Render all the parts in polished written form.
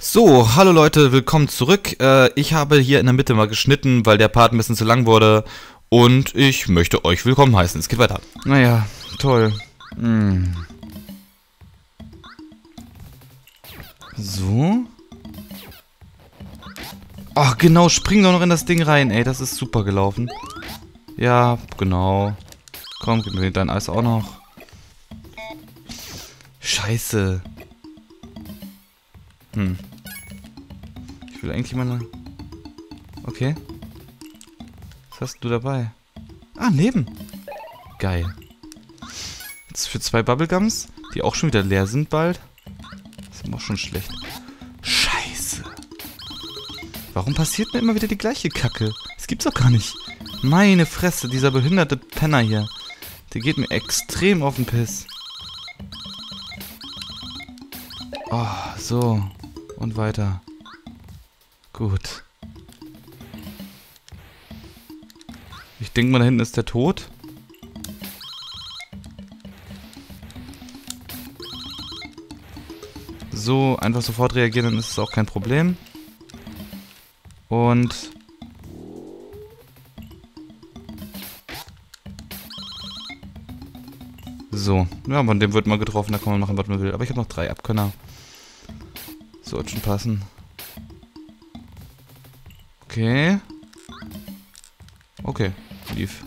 So, hallo Leute, willkommen zurück. Ich habe hier in der Mitte mal geschnitten, weil der Part ein bisschen zu lang wurde. Und ich möchte euch willkommen heißen. Es geht weiter. Naja, toll. So. Ach, genau, spring doch noch in das Ding rein. Ey, das ist super gelaufen. Ja, genau. Komm, gib mir dein Eis auch noch. Scheiße. Ich will eigentlich mal... Okay. Was hast du dabei? Ah, Leben. Geil. Jetzt für 2 Bubblegums, die auch schon wieder leer sind bald. Das ist auch schon schlecht. Scheiße. Warum passiert mir immer wieder die gleiche Kacke? Das gibt's doch gar nicht. Meine Fresse, dieser behinderte Penner hier. Der geht mir extrem auf den Piss. Oh, so. Und weiter. Gut. Ich denke mal, da hinten ist der tot. So, einfach sofort reagieren, dann ist es auch kein Problem. Und... So. Ja, von dem wird mal getroffen, da kann man machen, was man will. Aber ich habe noch 3 Abkönner. Sollte schon passen. Okay. Okay, lief.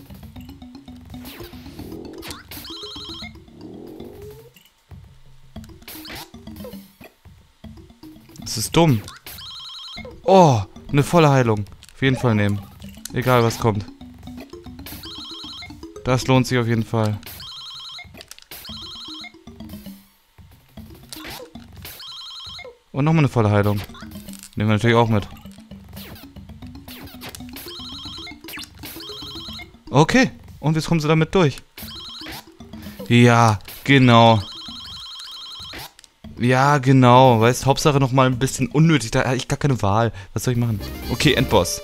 Das ist dumm. Oh, eine volle Heilung. Auf jeden Fall nehmen. Egal, was kommt. Das lohnt sich auf jeden Fall. Und nochmal eine volle Heilung. Nehmen wir natürlich auch mit. Okay. Und jetzt kommen sie damit durch. Ja, genau. Ja, genau. Weißt, Hauptsache nochmal ein bisschen unnötig. Da habe ich gar keine Wahl. Was soll ich machen? Okay, Endboss.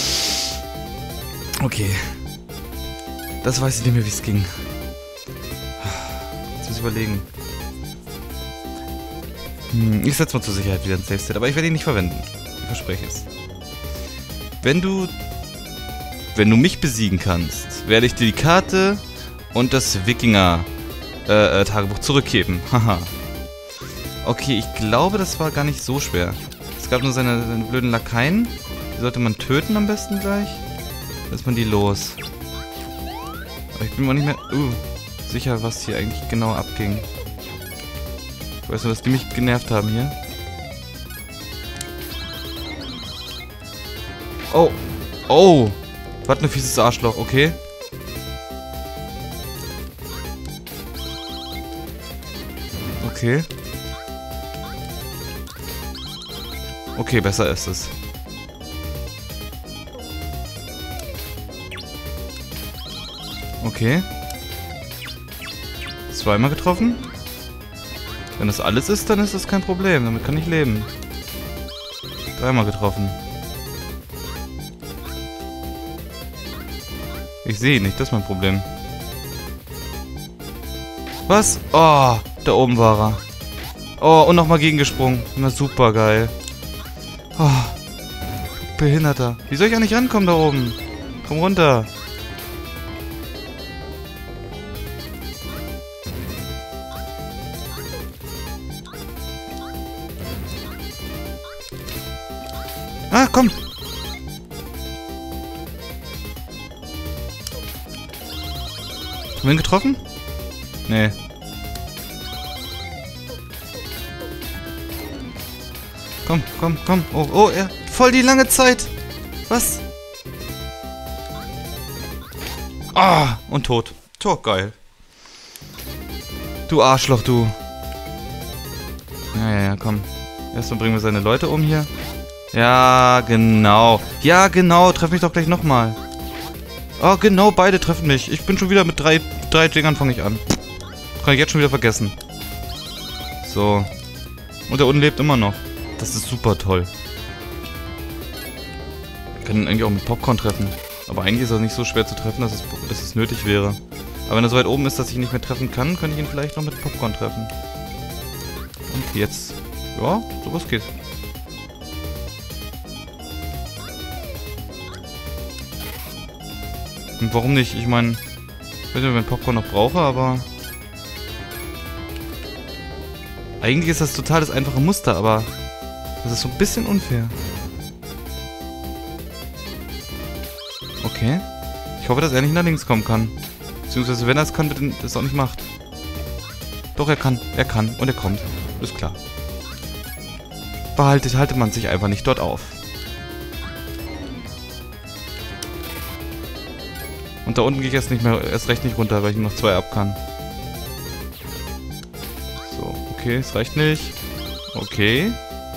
Okay. Das weiß ich nicht mehr, wie es ging. Jetzt muss ich überlegen. Ich setze mal zur Sicherheit wieder ein Save-State, aber ich werde ihn nicht verwenden. Ich verspreche es. Wenn du mich besiegen kannst, werde ich dir die Karte und das Wikinger-Tagebuch zurückgeben. Haha. Okay, ich glaube, das war gar nicht so schwer. Es gab nur seine blöden Lakaien. Die sollte man töten am besten gleich. Dann ist man die los. Aber ich bin mir nicht mehr sicher, was hier eigentlich genau abging. Ich weiß nur, dass die mich genervt haben hier. Oh. Oh. Was ein fieses Arschloch. Okay. Okay. Okay, besser ist es. Okay. 2-mal getroffen. Wenn das alles ist, dann ist das kein Problem. Damit kann ich leben. 3-mal getroffen. Ich sehe ihn nicht, das ist mein Problem. Was? Oh, da oben war er. Oh, und nochmal gegengesprungen. Na, super geil. Oh, Behinderter. Wie soll ich eigentlich rankommen da oben? Komm runter. Ah, komm! Haben wir ihn getroffen? Nee. Komm, komm, komm. Oh, oh, er. Voll die lange Zeit. Was? Ah, und tot. Tot, geil. Du Arschloch, du. Ja, komm. Erstmal bringen wir seine Leute um hier. Ja, genau. Ja, genau. Treff mich doch gleich nochmal. Oh, genau. Beide treffen mich. Ich bin schon wieder mit drei Dingern fange ich an. Kann ich jetzt schon wieder vergessen. So. Und der unten lebt immer noch. Das ist super toll. Wir können ihn eigentlich auch mit Popcorn treffen. Aber eigentlich ist er nicht so schwer zu treffen, dass es nötig wäre. Aber wenn er so weit oben ist, dass ich ihn nicht mehr treffen kann, könnte ich ihn vielleicht noch mit Popcorn treffen. Und jetzt. Ja, sowas geht. Und warum nicht? Ich meine, ich weiß nicht, ob ich Popcorn noch brauche, aber... Eigentlich ist das total das einfache Muster, aber... Das ist so ein bisschen unfair. Okay. Ich hoffe, dass er nicht nach links kommen kann. Beziehungsweise, wenn er es kann, bitte das auch nicht macht. Doch, er kann. Er kann. Und er kommt. Ist klar. Haltet man sich einfach nicht dort auf. Und da unten gehe ich erst recht nicht runter, weil ich noch 2 ab kann. So, okay, es reicht nicht. Okay.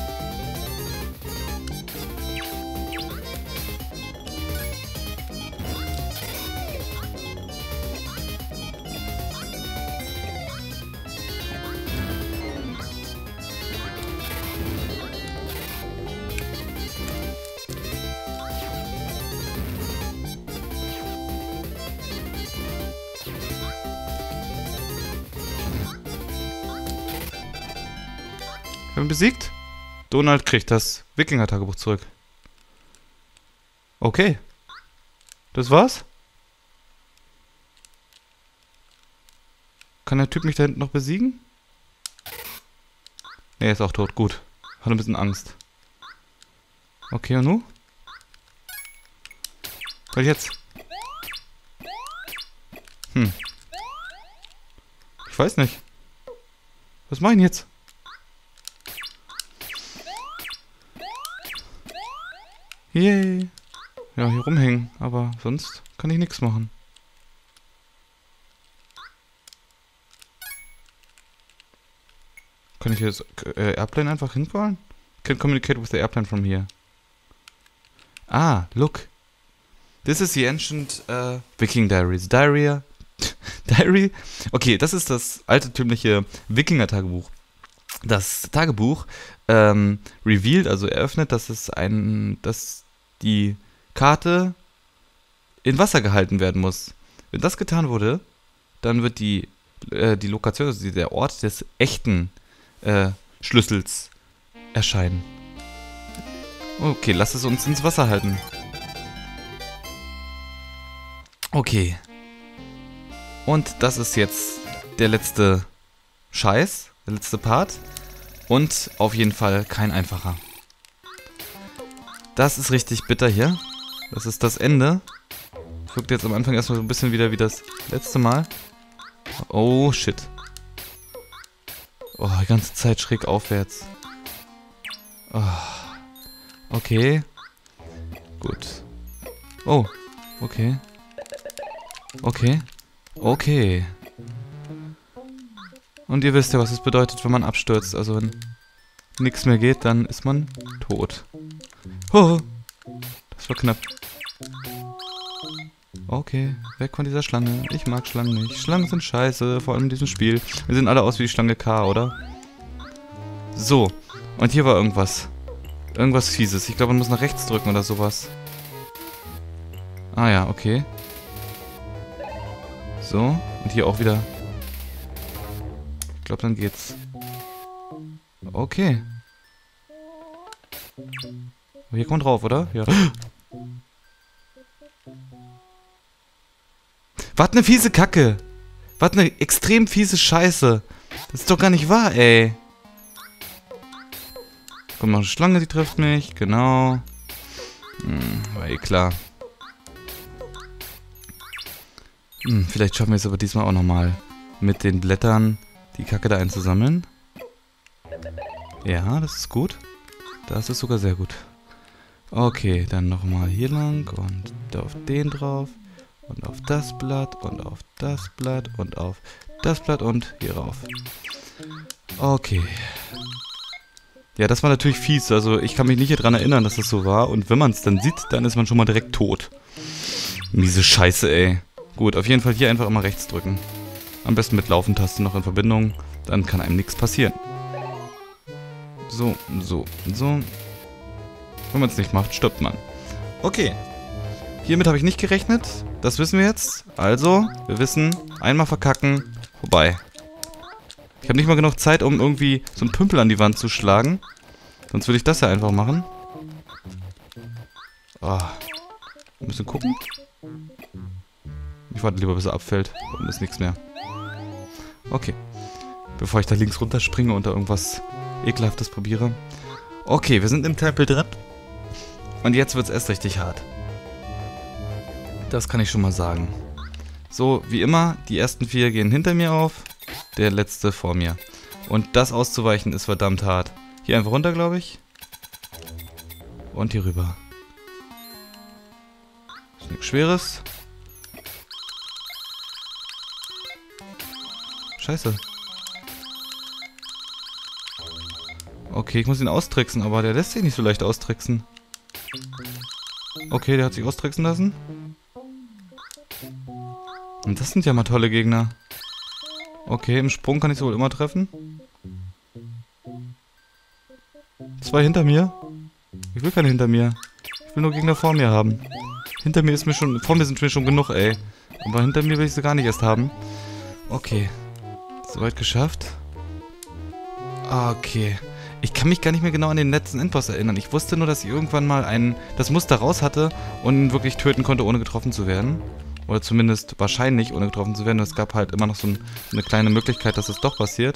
Wir haben besiegt. Donald kriegt das Wikinger-Tagebuch zurück. Okay. Das war's? Kann der Typ mich da hinten noch besiegen? Ne, er ist auch tot. Gut. Hat ein bisschen Angst. Okay, und nun? Was jetzt? Ich weiß nicht. Was mach ich denn jetzt? Yay. Ja, hier rumhängen. Aber sonst kann ich nichts machen. Kann ich jetzt Airplane einfach hinfahren? Can communicate with the airplane from here. Ah, look. This is the ancient Viking Diaries. Diary? Okay, das ist das altertümliche Wikinger-Tagebuch. Das Tagebuch revealed, also eröffnet, dass die Karte in Wasser gehalten werden muss. Wenn das getan wurde, dann wird die Lokation, also der Ort des echten Schlüssels erscheinen. Okay, lass es uns ins Wasser halten. Okay. Und das ist jetzt der letzte Scheiß, der letzte Part. Und auf jeden Fall kein einfacher. Das ist richtig bitter hier. Das ist das Ende. Wirkt jetzt am Anfang erstmal so ein bisschen wieder wie das letzte Mal. Oh, shit. Oh, die ganze Zeit schräg aufwärts. Oh. Okay. Gut. Oh, okay. Okay. Okay. Und ihr wisst ja, was es bedeutet, wenn man abstürzt. Also wenn nichts mehr geht, dann ist man tot. Oh, das war knapp. Okay, weg von dieser Schlange. Ich mag Schlangen nicht. Schlangen sind scheiße, vor allem in diesem Spiel. Wir sehen alle aus wie die Schlange K, oder? So, und hier war irgendwas. Irgendwas Fieses. Ich glaube, man muss nach rechts drücken oder sowas. Ah ja, okay. So, und hier auch wieder. Ich glaube, dann geht's. Okay. Aber hier kommt drauf, oder? Ja. Was eine fiese Kacke. Was eine extrem fiese Scheiße. Das ist doch gar nicht wahr, ey. Kommt noch eine Schlange, die trifft mich. Genau. War eh klar. Vielleicht schaffen wir es aber diesmal auch nochmal mit den Blättern die Kacke da einzusammeln. Ja, das ist gut. Das ist sogar sehr gut. Okay, dann nochmal hier lang und auf den drauf. Und auf das Blatt und auf das Blatt und auf das Blatt und hier rauf. Okay. Ja, das war natürlich fies. Also ich kann mich nicht daran erinnern, dass das so war. Und wenn man es dann sieht, dann ist man schon mal direkt tot. Miese Scheiße, ey. Gut, auf jeden Fall hier einfach immer rechts drücken. Am besten mit Laufentaste noch in Verbindung. Dann kann einem nichts passieren. So, so, so. Wenn man es nicht macht, stirbt man. Okay. Hiermit habe ich nicht gerechnet. Das wissen wir jetzt. Also, wir wissen, einmal verkacken, vorbei. Ich habe nicht mal genug Zeit, um irgendwie so einen Pümpel an die Wand zu schlagen. Sonst würde ich das ja einfach machen. Oh. Ein bisschen gucken. Ich warte lieber, bis er abfällt. Und ist nichts mehr. Okay. Bevor ich da links runterspringe und da irgendwas Ekelhaftes probiere. Okay, wir sind im Tempel drin. Und jetzt wird es erst richtig hart. Das kann ich schon mal sagen. So, wie immer, die ersten 4 gehen hinter mir auf. Der letzte vor mir. Und das auszuweichen ist verdammt hart. Hier einfach runter, glaube ich. Und hier rüber. Ist nichts Schweres. Scheiße. Okay, ich muss ihn austricksen, aber der lässt sich nicht so leicht austricksen. Okay, der hat sich austricksen lassen. Und das sind ja mal tolle Gegner. Okay, im Sprung kann ich sie wohl immer treffen. 2 hinter mir. Ich will keine hinter mir. Ich will nur Gegner vor mir haben. Hinter mir ist mir schon... Vor mir sind mir schon genug, ey. Aber hinter mir will ich sie gar nicht erst haben. Okay. Soweit geschafft. Okay. Ich kann mich gar nicht mehr genau an den letzten Endboss erinnern. Ich wusste nur, dass ich irgendwann mal das Muster raus hatte und ihn wirklich töten konnte, ohne getroffen zu werden. Oder zumindest wahrscheinlich, ohne getroffen zu werden. Es gab halt immer noch so eine kleine Möglichkeit, dass es doch passiert.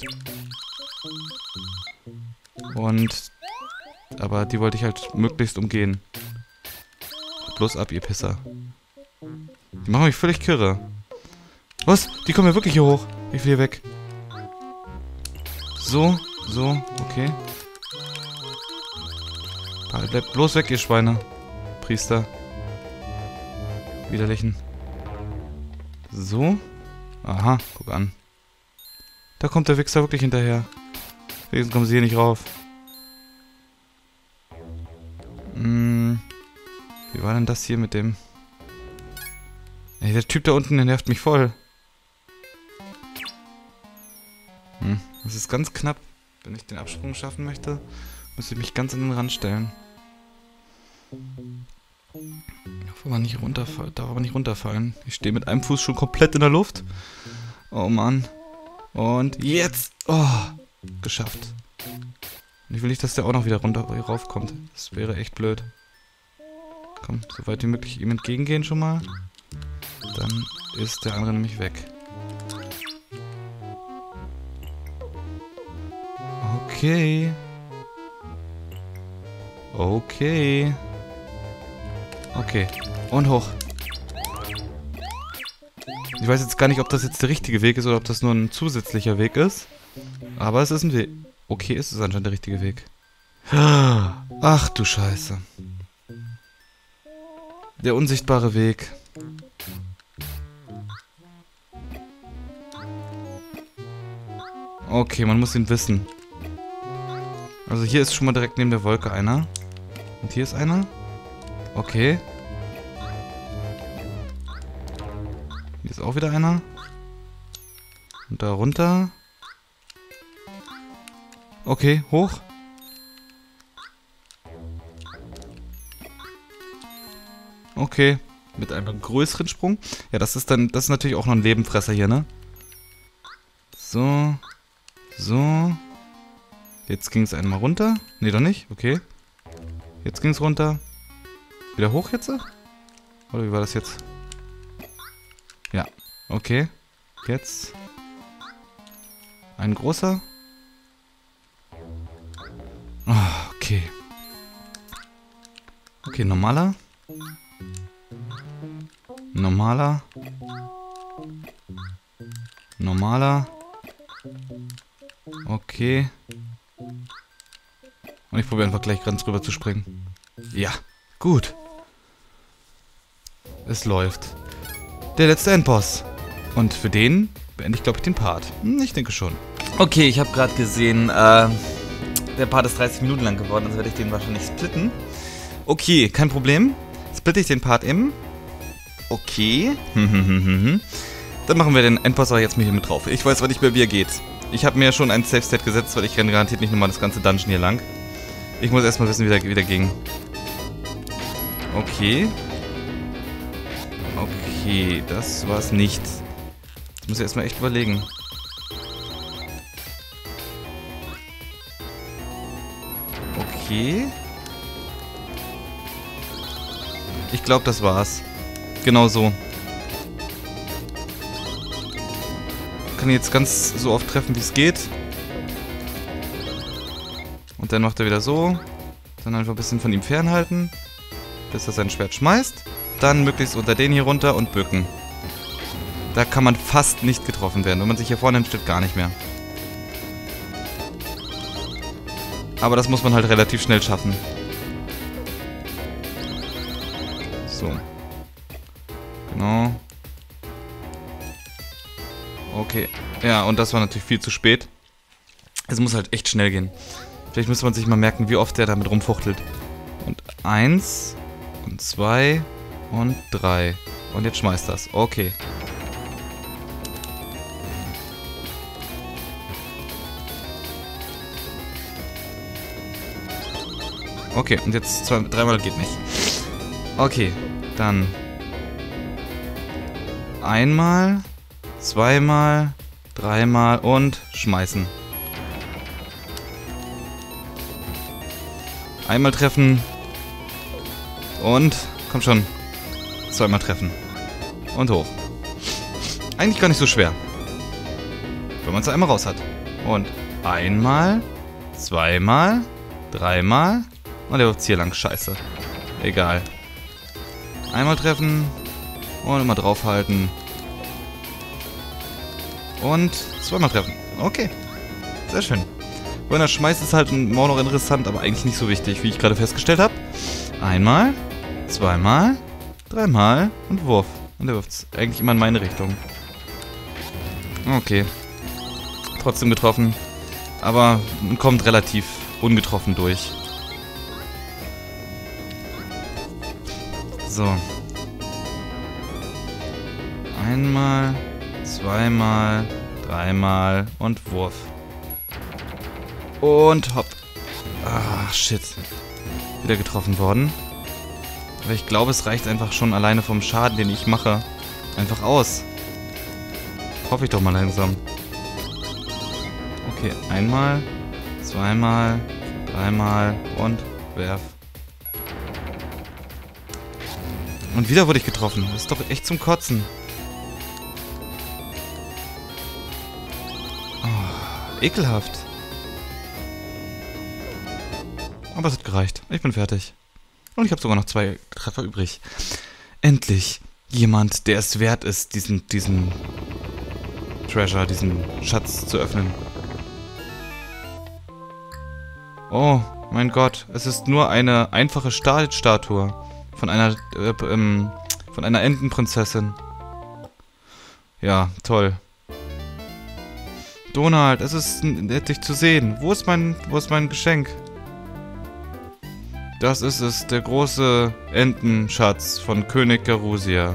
Aber die wollte ich halt möglichst umgehen. Bloß ab, ihr Pisser. Die machen mich völlig kirre. Was? Die kommen ja wirklich hier hoch. Ich will hier weg. So, okay. Bleibt bloß weg, ihr Schweine. Priester. Widerlichen. So. Aha, guck an. Da kommt der Wichser wirklich hinterher. Deswegen kommen sie hier nicht rauf. Wie war denn das hier mit dem... Ey, der Typ da unten, der nervt mich voll. Das ist ganz knapp. Wenn ich den Absprung schaffen möchte, muss ich mich ganz an den Rand stellen. Darf aber nicht runterfallen. Ich stehe mit einem Fuß schon komplett in der Luft. Oh Mann. Und jetzt! Oh, geschafft. Und ich will nicht, dass der auch noch wieder raufkommt. Das wäre echt blöd. Komm, so weit wie möglich ihm entgegengehen schon mal. Dann ist der andere nämlich weg. Okay. Okay. Okay. Und hoch. Ich weiß jetzt gar nicht, ob das jetzt der richtige Weg ist oder ob das nur ein zusätzlicher Weg ist. Aber es ist ein Weg. Okay, es ist anscheinend der richtige Weg. Ach du Scheiße. Der unsichtbare Weg. Okay, man muss ihn wissen. Also hier ist schon mal direkt neben der Wolke einer. Und hier ist einer. Okay. Hier ist auch wieder einer. Und da runter. Okay, hoch. Okay. Mit einem größeren Sprung. Ja, das ist natürlich auch noch ein Lebenfresser hier, ne? So. So. Jetzt ging es einmal runter. Ne, doch nicht. Okay. Jetzt ging es runter. Wieder hoch jetzt? Oder wie war das jetzt? Ja. Okay. Jetzt. Ein großer. Oh, okay. Okay, normaler. Normaler. Normaler. Okay. Und ich probiere einfach gleich ganz rüber zu springen. Ja, gut. Es läuft. Der letzte Endboss. Und für den beende ich, glaube ich, den Part. Ich denke schon. Okay, ich habe gerade gesehen, der Part ist 30 Minuten lang geworden, also werde ich den wahrscheinlich splitten. Okay, kein Problem. Splitte ich den Part eben. Okay. Dann machen wir den Endboss aber jetzt mal hier mit drauf. Ich weiß zwar nicht mehr, wie er geht. Ich habe mir schon ein Safe-State gesetzt, weil ich renne garantiert nicht nochmal das ganze Dungeon hier lang. Ich muss erstmal wissen, wie der ging. Okay. Okay, das war's nicht. Das muss ich erstmal echt überlegen. Okay. Ich glaube, das war's. Genau so. kann ihn jetzt ganz so oft treffen, wie es geht. Und dann macht er wieder so. Dann einfach ein bisschen von ihm fernhalten, bis er sein Schwert schmeißt. Dann möglichst unter den hier runter und bücken. Da kann man fast nicht getroffen werden. Wenn man sich hier vorne hinstellt, gar nicht mehr. Aber das muss man halt relativ schnell schaffen. So. Genau. Okay. Ja, und das war natürlich viel zu spät. Es muss halt echt schnell gehen. Vielleicht müsste man sich mal merken, wie oft der damit rumfuchtelt. Und 1 und 2 und 3. Und jetzt schmeißt das. Okay. Okay, und jetzt dreimal geht nicht. Okay, dann einmal, zweimal, dreimal und schmeißen. Einmal treffen und, komm schon, zweimal treffen und hoch. Eigentlich gar nicht so schwer, wenn man es einmal raus hat. Und einmal, zweimal, dreimal und der wirft hier lang, scheiße. Egal. Einmal treffen und immer draufhalten. Und zweimal treffen. Okay, sehr schön. Wenn er schmeißt, ist halt immer noch interessant, aber eigentlich nicht so wichtig, wie ich gerade festgestellt habe. Einmal, zweimal, dreimal und Wurf. Und er wirft es eigentlich immer in meine Richtung. Okay. Trotzdem getroffen. Aber man kommt relativ ungetroffen durch. So. Einmal, zweimal, dreimal und Wurf. Und hopp. Ah, shit. Wieder getroffen worden. Aber ich glaube, es reicht einfach schon alleine vom Schaden, den ich mache, einfach aus. Hoffe ich doch mal langsam. Okay, einmal, zweimal, dreimal und werf. Und wieder wurde ich getroffen. Das ist doch echt zum Kotzen. Oh, ekelhaft. Aber es hat gereicht. Ich bin fertig. Und ich habe sogar noch 2 Treffer übrig. Endlich jemand, der es wert ist, diesen Treasure, diesen Schatz zu öffnen. Oh, mein Gott. Es ist nur eine einfache Stahlstatue von einer Entenprinzessin. Ja, toll. Donald, es ist nett, dich zu sehen. Wo ist mein Geschenk? Das ist es, der große Entenschatz von König Garusia.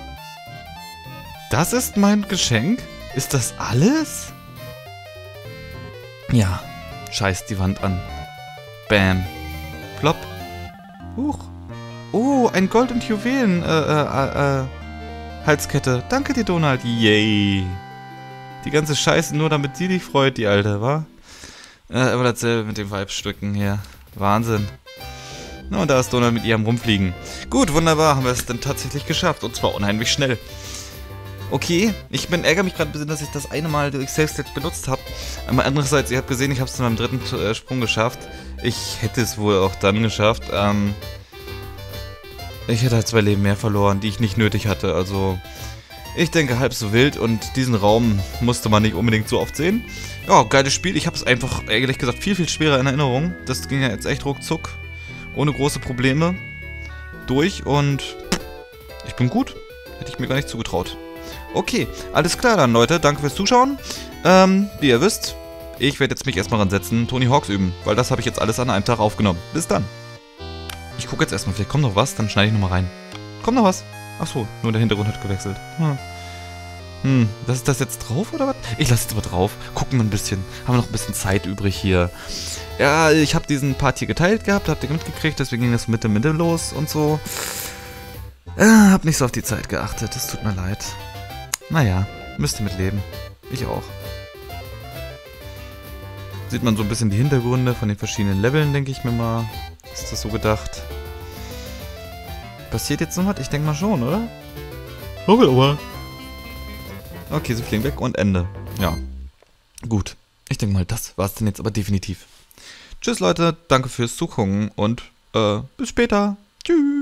Das ist mein Geschenk? Ist das alles? Ja, scheiß die Wand an. Bam. Plopp. Huch. Oh, ein Gold- und Juwelen, Halskette. Danke dir, Donald. Yay. Die ganze Scheiße nur, damit die dich freut, die Alte, wa? Aber dasselbe mit den Weibstücken hier. Wahnsinn. Na, und da ist Donald mit ihr am Rumfliegen. Gut, wunderbar, haben wir es dann tatsächlich geschafft. Und zwar unheimlich schnell. Okay, ich ärgere mich gerade ein bisschen, dass ich das eine Mal durch Safe-State benutzt habe. Aber andererseits, ihr habt gesehen, ich habe es zu meinem 3. Sprung geschafft. Ich hätte es wohl auch dann geschafft. Ich hätte halt 2 Leben mehr verloren, die ich nicht nötig hatte. Also, ich denke, halb so wild. Und diesen Raum musste man nicht unbedingt so oft sehen. Ja, geiles Spiel. Ich habe es einfach, ehrlich gesagt, viel, viel schwerer in Erinnerung. Das ging ja jetzt echt ruckzuck. Ohne große Probleme durch und ich bin gut. Hätte ich mir gar nicht zugetraut. Okay, alles klar dann, Leute. Danke fürs Zuschauen. Wie ihr wisst, ich werde jetzt mich erstmal ransetzen, Tony Hawks üben, weil das habe ich jetzt alles an einem Tag aufgenommen. Bis dann. Ich gucke jetzt erstmal, vielleicht kommt noch was, dann schneide ich nochmal rein. Kommt noch was? Achso, nur der Hintergrund hat gewechselt. Ist das jetzt drauf oder was? Ich lasse jetzt aber drauf. Gucken wir ein bisschen. Haben wir noch ein bisschen Zeit übrig hier. Ja, ich habe diesen Part hier geteilt gehabt, habt ihr mitgekriegt, deswegen ging das Mitte los und so. Hab nicht so auf die Zeit geachtet, es tut mir leid. Naja, müsst ihr mit leben. Ich auch. Sieht man so ein bisschen die Hintergründe von den verschiedenen Leveln, denke ich mir mal. Ist das so gedacht? Passiert jetzt noch was? Ich denke mal schon, oder? Hoffe aber. Okay, sie fliegen weg und Ende. Ja. Gut. Ich denke mal, das war's dann jetzt aber definitiv. Tschüss, Leute. Danke fürs Zugucken und bis später. Tschüss.